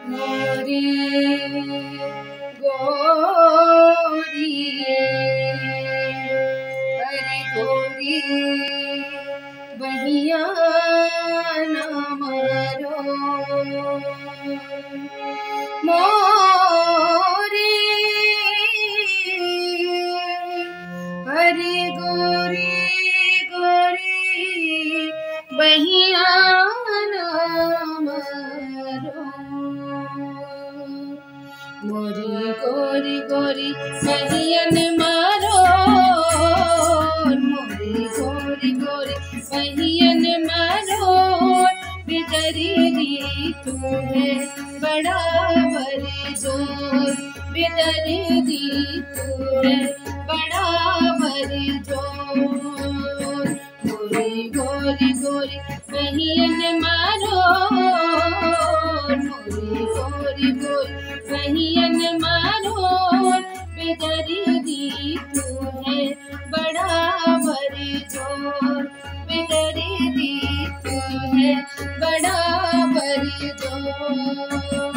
मोरी गोरी हरि गोरी बहियान मारो मोरी हरि गोरी गोरी बहियान मारो मोरी गोरी गोरी बहियान मारो मोरी गोरी गोरी बहियान मारो बेदरी तू है बड़ा भरी जोर बेदरी तू है बड़ा भरी जोर गोरी गोरी गोरी बहियान मारो मोरी गोरी गोरी बहियान मारो बेदरी तू है बड़ा भरी जोर बेदरी तू है बड़ा भरी जोर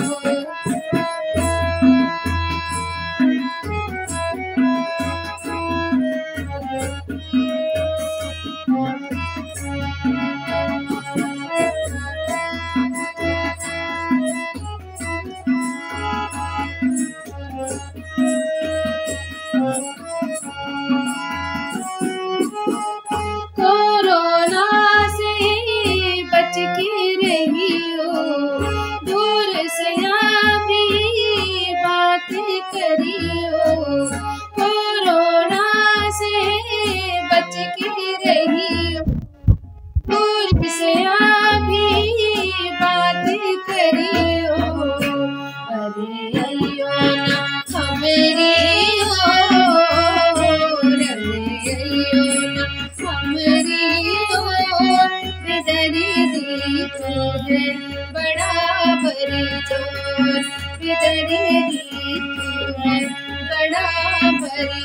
कोरोना से बच के रही हो दूर से भी बातें करियो कोरोना से बच के रही हो दूर से भी बातें करियो अरे अयो ना हमारी हो रे अयो ना हमारी हो बेदरी तू है बड़ा भरी जोर बेदरी तू है बड़ा भरी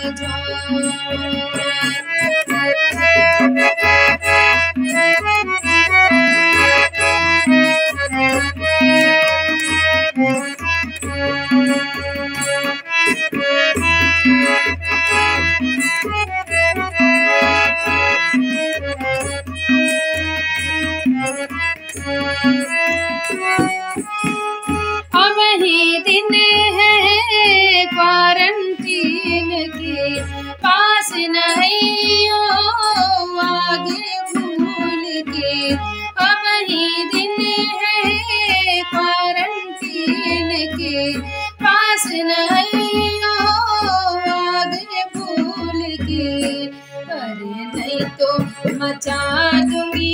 अब ही दिन है क्वारंटीन के पास नहीं हो आगे भूल के अब ही दिन है क्वारंटीन के पास नहीं हो आगे भूल के अरे नहीं तो मचा दूंगी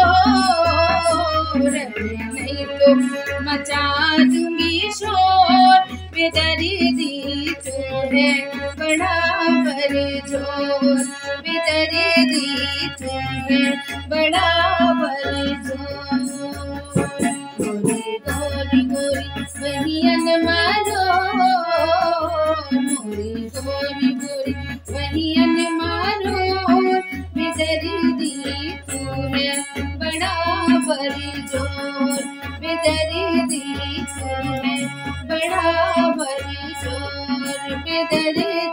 शोर अरे नहीं तो मचा दूंगी शोर बेदरी तू है बड़ा भरी जोर बेदरी तू है बड़ा भरी जोर गोरी गोरी गोरी बहियान मारो मोरी गोरी गोरी बहियान मारो बेदरी तू है बड़ा भरी जोर बेदरी तू है बड़ा भरी जोर बेदरी